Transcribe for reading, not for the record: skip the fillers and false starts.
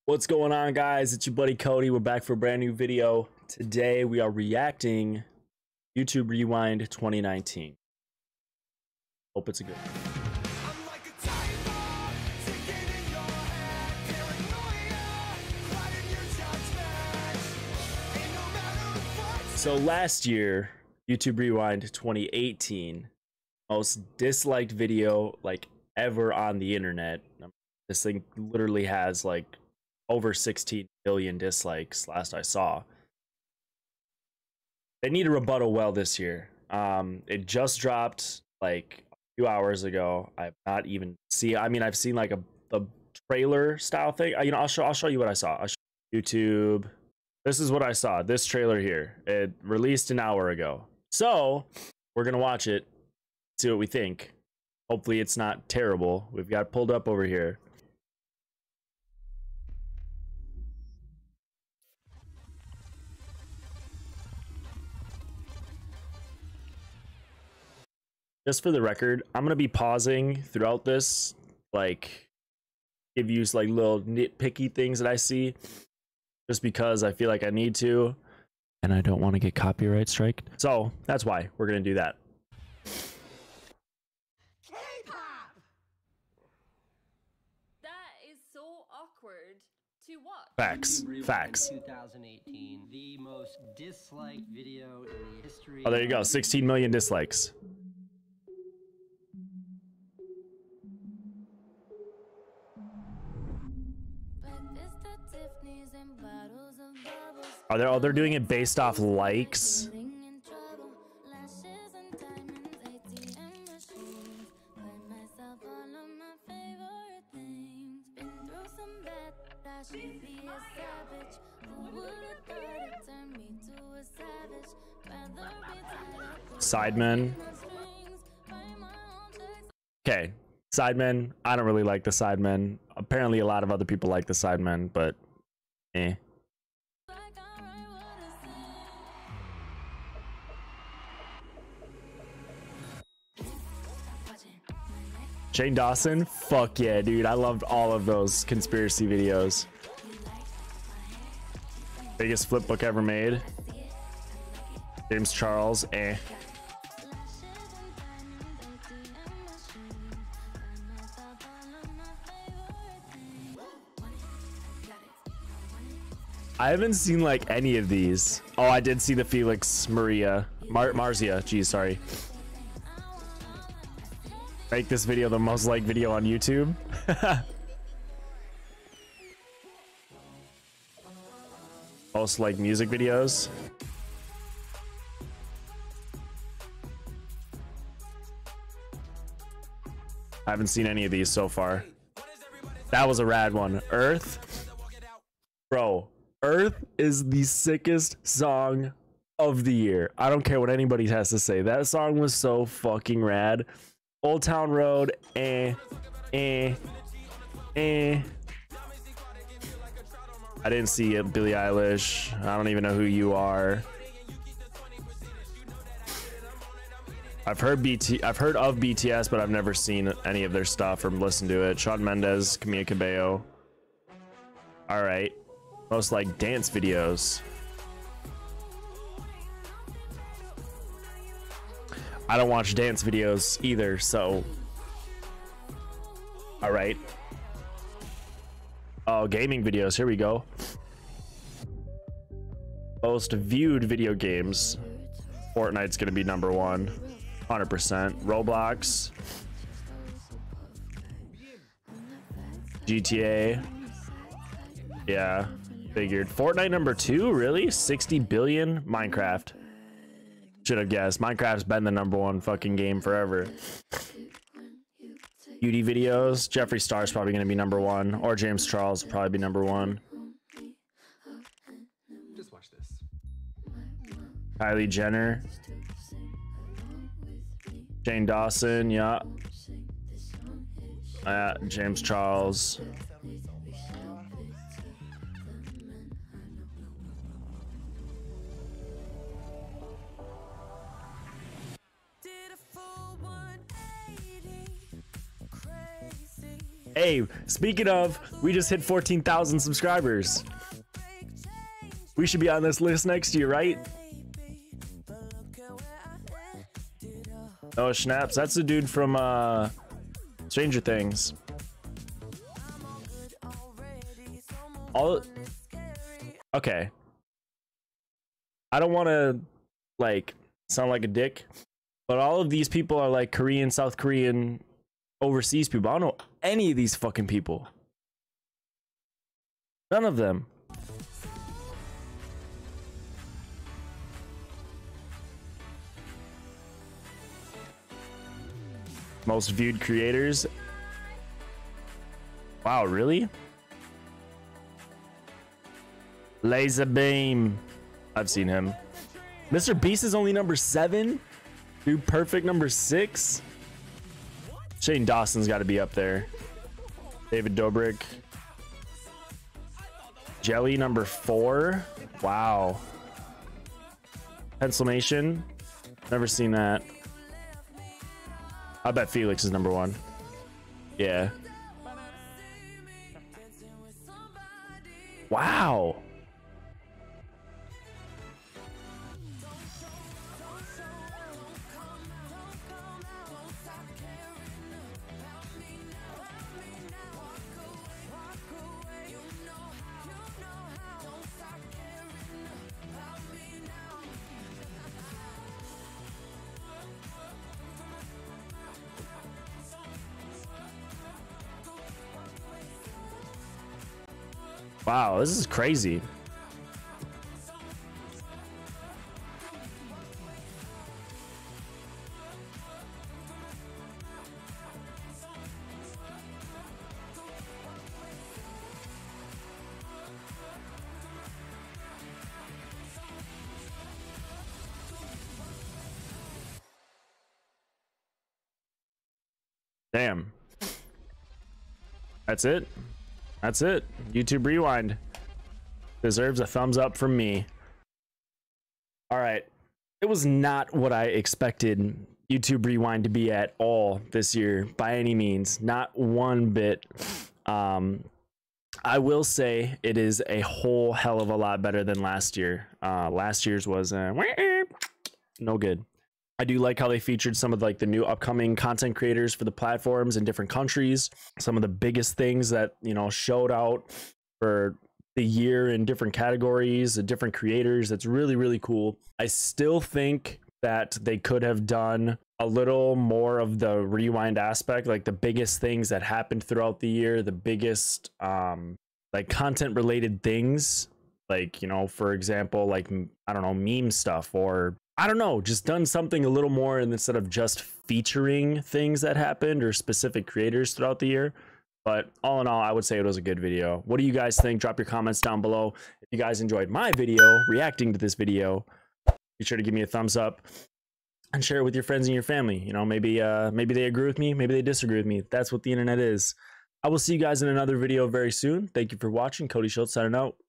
What's going on, guys? It's your buddy Cody. We're back for a brand new video. Today we are reacting YouTube Rewind 2019. Hope it's a good one. So last year, YouTube Rewind 2018, most disliked video like ever on the internet. This thing literally has like over 16 million dislikes last I saw. They need a rebuttal well this year. It just dropped like a few hours ago. I've not even seen. I mean, I've seen like a trailer style thing. I'll show you what I saw. I'll show YouTube. This is what I saw. This trailer here. It released an hour ago. So we're gonna watch it, see what we think. Hopefully it's not terrible. We've got it pulled up over here. Just for the record, I'm gonna be pausing throughout this, like give you like little nitpicky things that I see, just because I feel like I need to, and I don't want to get copyright striked. So that's why we're gonna do that. K-pop. That is so awkward to watch. Facts. 2018, the most disliked video in the history. Oh, there you go. 16 million dislikes. They're doing it based off likes. Sidemen. Okay, Sidemen. I don't really like the Sidemen. Apparently a lot of other people like the Sidemen, but eh. Shane Dawson? Fuck yeah, dude. I loved all of those conspiracy videos. Biggest flip book ever made. James Charles, eh. I haven't seen like any of these. Oh, I did see the Felix Maria. Marzia, geez, sorry. Make this video the most liked video on YouTube. Most liked music videos. I haven't seen any of these so far. That was a rad one. Earth. Bro, Earth is the sickest song of the year. I don't care what anybody has to say. That song was so fucking rad. Old Town Road, I didn't see it. Billie Eilish. I don't even know who you are. I've heard of BTS, but I've never seen any of their stuff or listened to it. Shawn Mendes, Camila Cabello. All right. Most like dance videos. I don't watch dance videos either, so all right. Oh, gaming videos. Here we go. Most viewed video games. Fortnite's gonna be number one, 100%. Roblox, GTA. Yeah, figured. Fortnite number two. Really? 60 billion. Minecraft. Should have guessed. Minecraft's been the number one fucking game forever. Beauty videos. Jeffree Star's probably going to be number one. Or James Charles will probably be number one. Just watch this. Kylie Jenner. Shane Dawson. Yeah. James Charles. Hey, speaking of, we just hit 14,000 subscribers. We should be on this list next year, right? Oh, snaps. That's the dude from Stranger Things. Okay. I don't want to like sound like a dick, but all of these people are like Korean, South Korean, overseas people. I don't know any of these fucking people. None of them. Most viewed creators. Wow, really? Laser Beam. I've seen him. Mr. Beast is only number 7. Dude Perfect number 6. Shane Dawson's got to be up there. David Dobrik. Jelly number 4. Wow. Pencilmation. Never seen that. I bet Felix is number 1. Yeah. Wow. Wow, this is crazy. Damn. That's it. That's it. YouTube Rewind deserves a thumbs up from me. All right. It was not what I expected YouTube Rewind to be at all this year by any means. Not one bit. I will say it is a whole hell of a lot better than last year. Last year's was no good. I do like how they featured some of like the new upcoming content creators for the platforms in different countries. Some of the biggest things that, you know, showed out for the year in different categories, different creators. That's really, really cool. I still think that they could have done a little more of the rewind aspect, like the biggest things that happened throughout the year, the biggest like content related things, like, you know, for example, like, I don't know, meme stuff, or I don't know, just done something a little more, and instead of just featuring things that happened or specific creators throughout the year. But all in all, I would say it was a good video. What do you guys think? Drop your comments down below. If you guys enjoyed my video, reacting to this video, be sure to give me a thumbs up and share it with your friends and your family. You know, maybe they agree with me, maybe they disagree with me. That's what the internet is. I will see you guys in another video very soon. Thank you for watching. Cody Schultz signing out.